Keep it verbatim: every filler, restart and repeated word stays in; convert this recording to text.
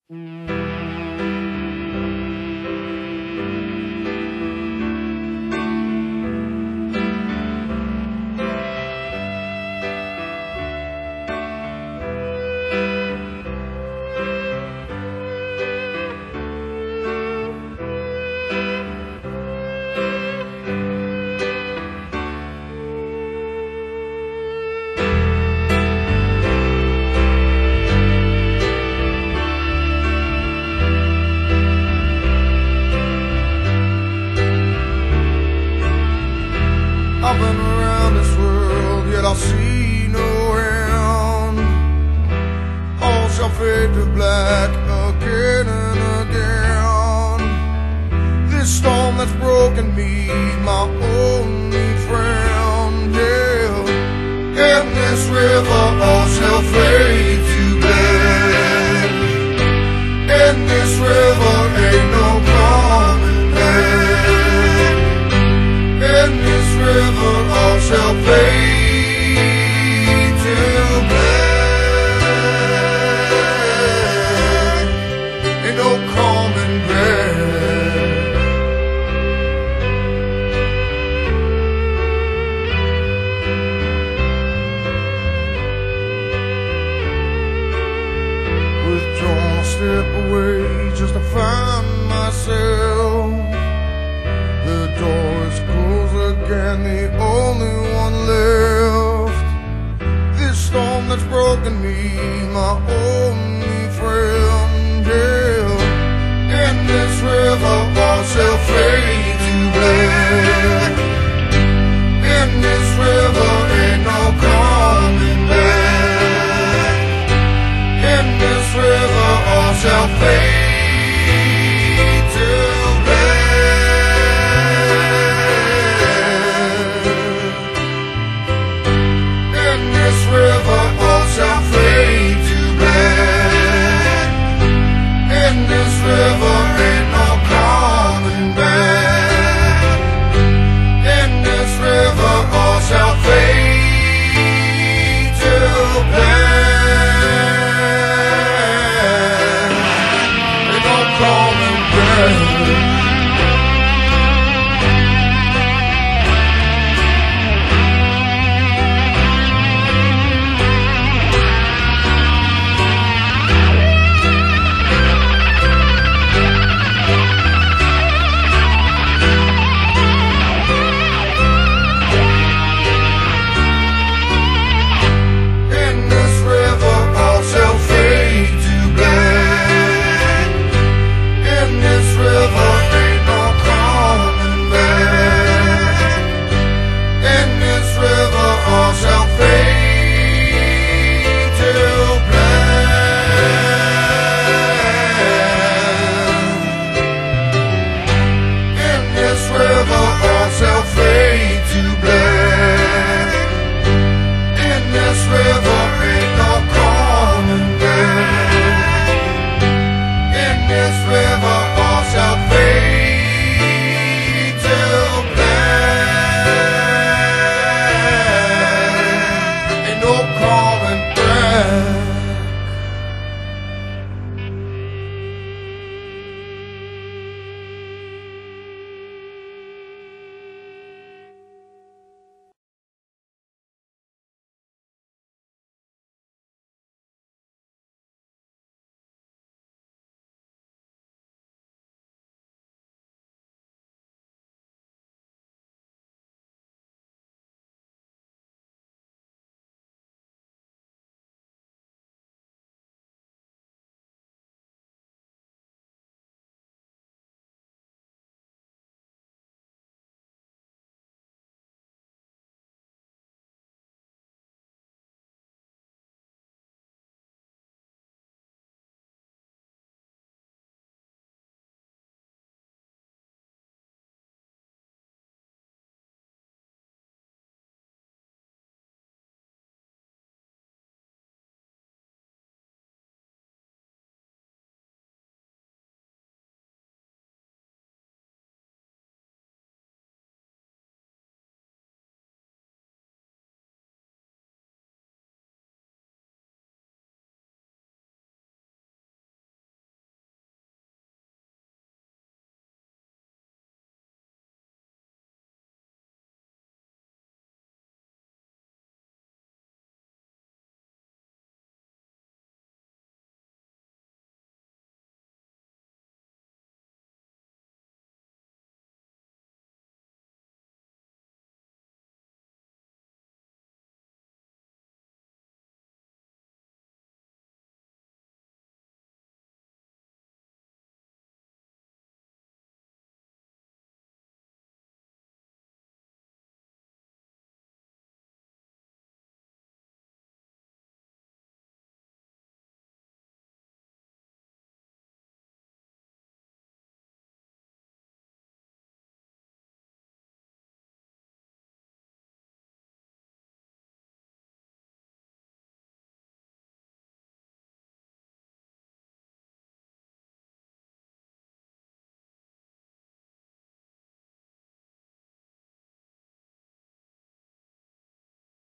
I've been around this world, yet I see no end. All shall fade to black again and again. This storm that's broken me, my only friend, yeah. In this river all shall fade to black. In this river ain't no coming back. In this river all shall fade to black. Ain't no coming back. Withdrawn, I step away just to find myself. The door is closed again, the only one left. This storm that's broken me, my only friend, yeah. In this river all shall fade to black. In this river ain't no coming back. In this river all shall fade